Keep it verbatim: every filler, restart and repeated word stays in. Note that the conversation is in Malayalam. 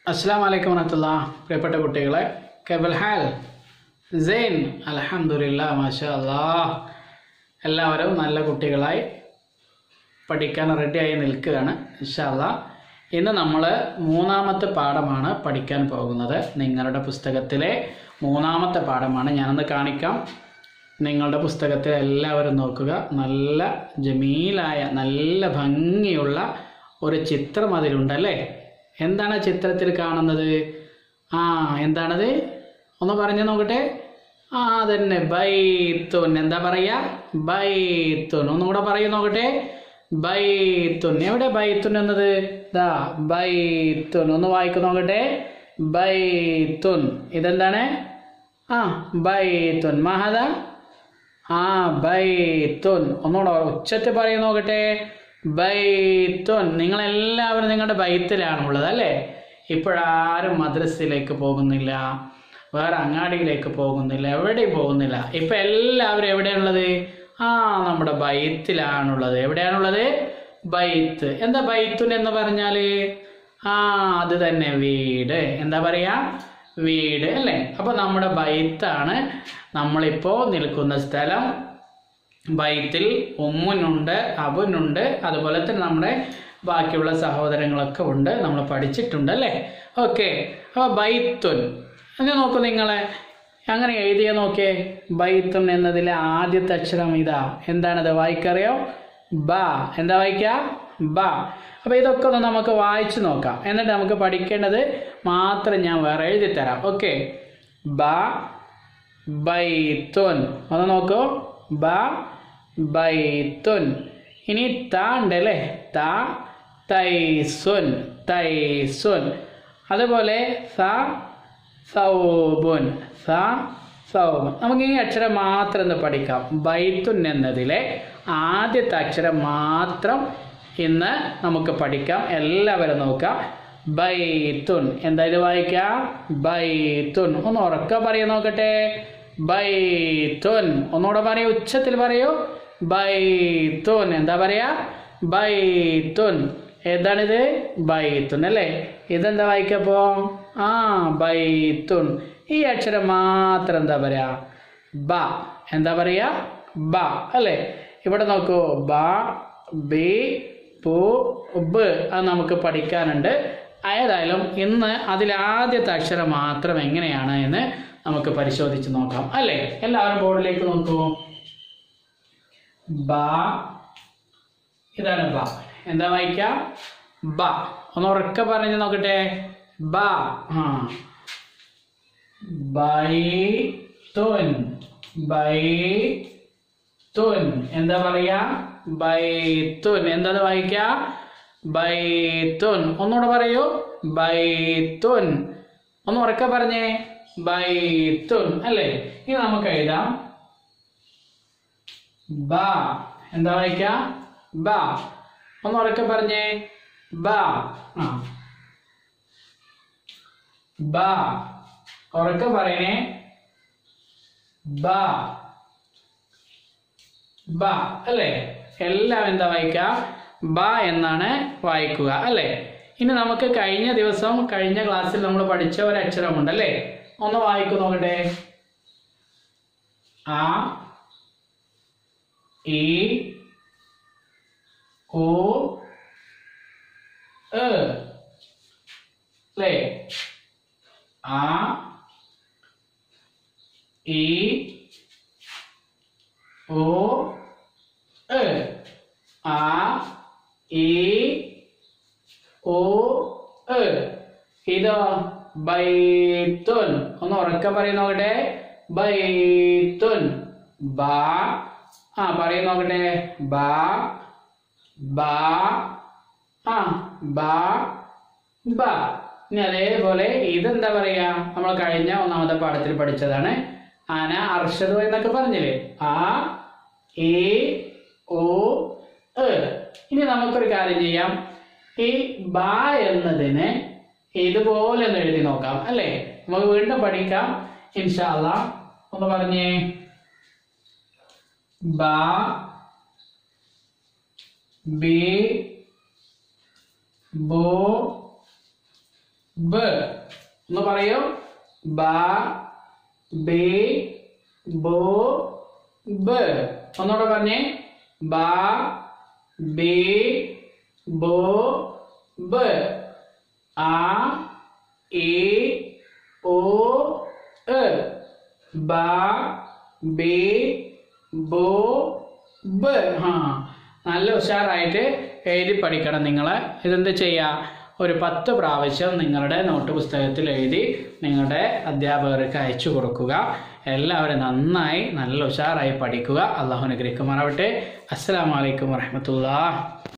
अस्सलामुअलैकुम वरहमतुल्लाह प्रियപ്പെട്ട കുട്ടികളെ കേബൽ ഹാൽ സൈൻ അൽഹംദുലില്ലാ മാഷാഅല്ലാഹ് എല്ലാവരും നല്ല കുട്ടികളായി പഠിക്കാൻ റെഡിയായി നിൽക്കുകയാണ് ഇൻഷാ അല്ലാഹ് ഇന്ന് നമ്മൾ മൂന്നാമത്തെ പാഠമാണ് പഠിക്കാൻ പോകുന്നത് നിങ്ങളുടെ പുസ്തകത്തിലെ മൂന്നാമത്തെ പാഠമാണ് ഞാനൊന്ന് കാണിക്കാം നിങ്ങളുടെ പുസ്തകത്തിൽ എല്ലാവരും നോക്കുക നല്ല ജമീലായ നല്ല ഭംഗിയുള്ള ഒരു ചിത്രം അതിലുണ്ടല്ലേ എന്താണ് ചിത്രത്തിൽ കാണുന്നത് ആ എന്താണത് ഒന്ന് പറഞ്ഞു നോക്കട്ടെ ആ അതന്നെ ബൈത്തുൻ എന്താ പറയാ ബൈത്തുൻ ഒന്നുകൂടെ പറയൂ നോക്കട്ടെ ബൈത്തുൻ എവിടെ ബൈത്തുൻ എന്നത് ദാ ബൈത്തുൻ ഒന്ന് വായിക്കു നോക്കട്ടെ ബൈത്തുൻ ഇതെന്താണ് ആ ബൈത്തുൻ മഹദ ആ ബൈത്തുൻ ഒന്നുകൂടെ ഉച്ചത്തിൽ പറയൂ നോക്കട്ടെ ബൈത്തുൻ നിങ്ങളെല്ലാവരും നിങ്ങളുടെ ബൈത്തിലാണുള്ളത് അല്ലേ ഇപ്പോഴാരും മദ്രസയിലേക്ക് പോകുന്നില്ല വേറെ അങ്ങാടിയിലേക്ക് പോകുന്നില്ല എവിടെയും പോകുന്നില്ല ഇപ്പം എല്ലാവരും എവിടെയാണുള്ളത് ആ നമ്മുടെ ബൈത്തിലാണുള്ളത് എവിടെയാണുള്ളത് ബൈത്ത് എന്താ ബൈത്തുൻ എന്ന് പറഞ്ഞാൽ ആ അത് തന്നെ വീട് എന്താ പറയുക വീട് അല്ലേ അപ്പോൾ നമ്മുടെ ബൈത്താണ് നമ്മളിപ്പോൾ നിൽക്കുന്ന സ്ഥലം ബൈത്തിൽ ഉമ്മുനുണ്ട് അബുനുണ്ട് അതുപോലെ തന്നെ നമ്മുടെ ബാക്കിയുള്ള സഹോദരങ്ങളൊക്കെ ഉണ്ട് നമ്മൾ പഠിച്ചിട്ടുണ്ട് അല്ലേ ഓക്കെ അപ്പോൾ ബൈത്തുൻ അങ്ങനെ നോക്കൂ നിങ്ങളെ അങ്ങനെ എഴുതിയ നോക്കിയേ ബൈത്തുൻ എന്നതിലെ ആദ്യത്തെ അക്ഷരം ഇതാ എന്താണത് വായിക്കറിയോ ബ എന്താ വായിക്കുക ബ അപ്പോൾ ഇതൊക്കെ ഒന്ന് നമുക്ക് വായിച്ചു നോക്കാം എന്നിട്ട് നമുക്ക് പഠിക്കേണ്ടത് മാത്രം ഞാൻ വേറെ എഴുതി തരാം ഓക്കെ ബ ബൈത്തുൻ ഒന്ന് നോക്കൂ ബ ബൈത്തുൻ ഇനി ത ഉണ്ടല്ലേ ത തൈസുൻ തൈസുൻ അതുപോലെ സ സൗബുൻ സ സൗബുൻ നമുക്ക് ഈ അക്ഷരം മാത്രം ഒന്ന് പഠിക്കാം ബൈത്തുൻ എന്നതിലെ ആദ്യത്തെ അക്ഷരം മാത്രം ഇന്ന് നമുക്ക് പഠിക്കാം എല്ലാവരും നോക്കാം ബൈത്തുൻ എന്താ ഇത് വായിക്കാം ബൈത്തുൻ ഒന്ന് ഉറക്കെ പറയാൻ നോക്കട്ടെ ബൈത്തുൻ ഒന്നുകൂടെ പറയൂ ഉച്ചത്തിൽ പറയൂ ബൈത്തുൻ എന്താ പറയാ ബൈത്തുൻ ഏതാണിത് ബൈത്തുൻ അല്ലേ ഇതെന്താ വായിക്കപ്പോ ആ ബൈത്തുൻ ഈ അക്ഷരം മാത്രം എന്താ പറയാ ബ എന്താ പറയാ ബ അല്ലേ ഇവിടെ നോക്കൂ ബ ബി പു ബ് അത് നമുക്ക് പഠിക്കാനുണ്ട് ഏതായാലും ഇന്ന് അതിലാദ്യത്തെ അക്ഷരം മാത്രം എങ്ങനെയാണ് എന്ന് നമുക്ക് പരിശോധിച്ച് നോക്കാം അല്ലേ എല്ലാവരും ബോർഡിലേക്ക് നോക്കൂ ബ ഇതാണ് ബ എന്താ വായിക്കാം ബ ഒന്ന് ഉറക്കെ പറഞ്ഞ് നോക്കട്ടെ ബ ആ ബൈത്തുൻ ബൈത്തുൻ എന്താ പറയാ ബൈത്തുൻ എന്താ വായിക്കാ ബൈത്തുൻ ഒന്നുകൂടെ പറയൂ ബൈത്തുൻ ഒന്ന് ഉറക്കെ പറഞ്ഞേ ബൈത്തുൻ അല്ലേ ഇനി നമുക്ക് എഴുതാം ബ എന്താ വായിക്ക ബ ഒന്ന് ഉറക്കെ പറഞ്ഞേ ബ ആ ബ ഉറക്കെ പറയണേ ബ ബ അല്ലേ എല്ലാം എന്താ വായിക്ക ബ എന്നാണ് വായിക്കുക അല്ലേ ഇനി നമുക്ക് കഴിഞ്ഞ ദിവസം കഴിഞ്ഞ ക്ലാസ്സിൽ നമ്മൾ പഠിച്ച ഒരു അക്ഷരമുണ്ട് അല്ലേ ഒന്ന് വായിക്കു നോക്കട്ടെ ആ ഇ ഉ എ അല്ലേ ആ ഇ ഉ എ ആ ഇ ഉ എ ഇതോ ബൈത്തുൻ ഒന്ന് ഉറക്കെ പറയും നോക്കട്ടെ ബൈത്തുൻ ബ ആ പറയും നോക്കട്ടെ ബ ബ ആ ബ ബ ഇനി അതേപോലെ ഇതെന്താ പറയാ നമ്മൾ കഴിഞ്ഞ ഒന്നാമത്തെ പാഠത്തിൽ പഠിച്ചതാണ് ആന അർഷദ് എന്നൊക്കെ പറഞ്ഞില്ലേ ആ ഇ ഉ എ ഇനി നമുക്കൊരു കാര്യം ചെയ്യാം ഈ ബ എന്നതിന് ഇതുപോലെ ഒന്ന് എഴുതി നോക്കാം അല്ലേ നമുക്ക് വീണ്ടും പഠിക്കാം ഇൻഷാ അല്ലാഹ് ഒന്ന് പറഞ്ഞേ ബ ബി ബോ ബ ഒന്ന് പറയൂ. ബ ബേ ബോ ബ. ഒന്നുകൂടെ പറഞ്ഞേ. ബ ബേ ബോ ബ. ആ എ ഓ എ. ബ ബേ ബോ ബ. ആ നല്ല ഉഷാറായിട്ട് എഴുതി പഠിക്കണം നിങ്ങൾ. ഇതെന്ത് ചെയ്യുക, ഒരു പത്ത് പ്രാവശ്യം നിങ്ങളുടെ നോട്ട് പുസ്തകത്തിൽ എഴുതി നിങ്ങളുടെ അധ്യാപകർക്ക് അയച്ചു കൊടുക്കുക. എല്ലാവരും നന്നായി നല്ല ഉഷാറായി പഠിക്കുക. അള്ളാഹു അനുഗ്രഹിക്കുമാറാവട്ടെ. അസ്സലാമു അലൈക്കും വറഹ്മത്തുള്ളാഹി.